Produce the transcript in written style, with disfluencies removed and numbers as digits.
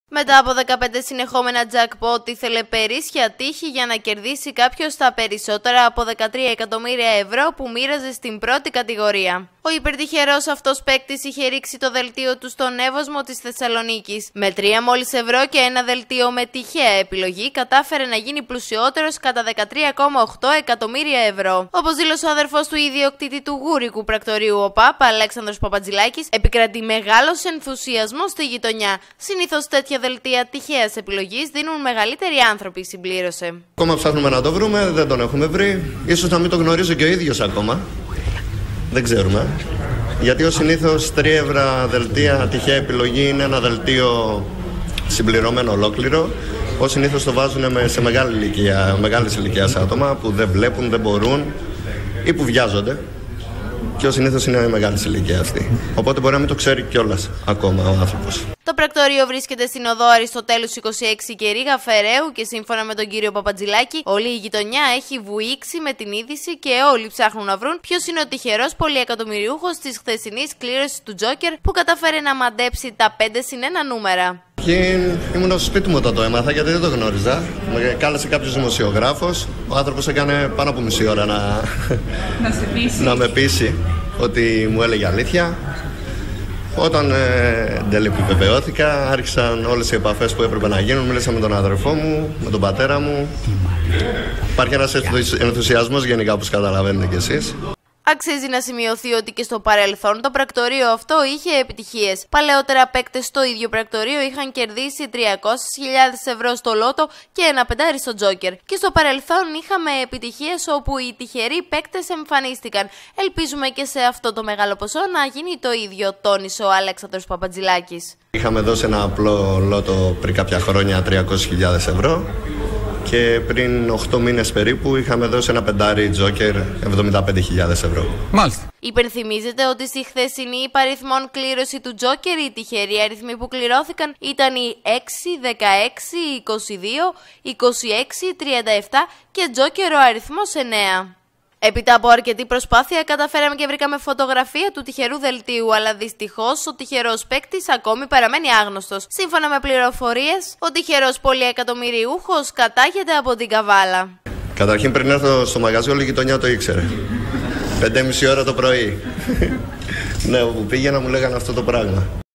Μετά από 15 συνεχόμενα jackpot ήθελε περίσσια τύχη για να κερδίσει κάποιος τα περισσότερα από 13 εκατομμύρια ευρώ που μοίραζε στην πρώτη κατηγορία. Ο υπερτυχερός αυτός παίκτης είχε ρίξει το δελτίο του στον Εύωσμο της Θεσσαλονίκης. Με 3 μόλις ευρώ και ένα δελτίο με τυχαία επιλογή κατάφερε να γίνει πλουσιότερος κατά 13,8 εκατομμύρια ευρώ. Όπως δήλωσε ο αδερφός του ιδιοκτήτη του γούρικου πρακτορείου ΟΠΑΠ, Αλέξανδρος Παπατζηλάκης, επικρατεί μεγάλος ενθουσιασμός στη γειτονιά. Συνήθως τέτοια δελτία τυχαίας επιλογής δίνουν μεγαλύτεροι άνθρωποι, συμπλήρωσε. Ακόμα ψάχνουμε να το βρούμε, δεν τον έχουμε βρει. Ίσως να μην το γνωρίζει και ο ίδιος ακόμα. Δεν ξέρουμε. Γιατί ως συνήθως 3 ευρώ δελτία τυχαία επιλογή είναι ένα δελτίο συμπληρωμένο ολόκληρο. Ως συνήθως το βάζουν σε μεγάλης ηλικίας άτομα που δεν βλέπουν, δεν μπορούν ή που βιάζονται. Και ως συνήθως είναι μεγάλης ηλικίας αυτή. Οπότε μπορεί να μην το ξέρει κιόλας ακόμα ο άνθρωπος. Το πρακτορείο βρίσκεται στην οδό Αριστοτέλους 26 και Ρήγα Φεραίου και σύμφωνα με τον κύριο Παπατζηλάκη, όλη η γειτονιά έχει βουήξει με την είδηση και όλοι ψάχνουν να βρουν ποιος είναι ο τυχερός πολυεκατομμυριούχος της χθεσινής κλήρωσης του Τζόκερ που κατάφερε να μαντέψει τα 5+1 νούμερα. Ήμουν στο σπίτι μου όταν το έμαθα γιατί δεν το γνώριζα. Με κάλεσε κάποιος δημοσιογράφος. Ο άνθρωπος έκανε πάνω από μισή ώρα να με πείσει ότι μου έλεγε αλήθεια. Όταν τελεπιβεβαιώθηκα, άρχισαν όλες οι επαφές που έπρεπε να γίνουν. Μίλησα με τον αδερφό μου, με τον πατέρα μου. Υπάρχει ένας ενθουσιασμός γενικά, όπως καταλαβαίνετε κι εσείς. Αξίζει να σημειωθεί ότι και στο παρελθόν το πρακτορείο αυτό είχε επιτυχίες. Παλαιότερα παίκτες στο ίδιο πρακτορείο είχαν κερδίσει 300.000 ευρώ στο λότο και ένα πεντάρι στο Τζόκερ. Και στο παρελθόν είχαμε επιτυχίες όπου οι τυχεροί παίκτες εμφανίστηκαν. Ελπίζουμε και σε αυτό το μεγάλο ποσό να γίνει το ίδιο, τόνισε ο Αλέξανδρος Παπατζηλάκης. Είχαμε δώσει ένα απλό λότο πριν κάποια χρόνια 300.000 ευρώ. Και πριν 8 μήνες περίπου είχαμε δώσει ένα πεντάρι Τζόκερ 75.000 ευρώ. Μάλιστα. Υπενθυμίζεται ότι στη χθεσινή υπαριθμών κλήρωση του Τζόκερ οι τυχεροί αριθμοί που κληρώθηκαν ήταν οι 6, 16, 22, 26, 37 και Τζόκερ ο αριθμός 9. Έπειτα από αρκετή προσπάθεια καταφέραμε και βρήκαμε φωτογραφία του τυχερού δελτίου, αλλά δυστυχώς ο τυχερός παίκτης ακόμη παραμένει άγνωστος. Σύμφωνα με πληροφορίες, ο τυχερός πολυεκατομμυριούχος κατάγεται από την Καβάλα. Καταρχήν πριν έρθω στο μαγαζί όλη η γειτονιά το ήξερε. 5,5 ώρα το πρωί. Ναι, όπου πήγαινα μου λέγανε αυτό το πράγμα.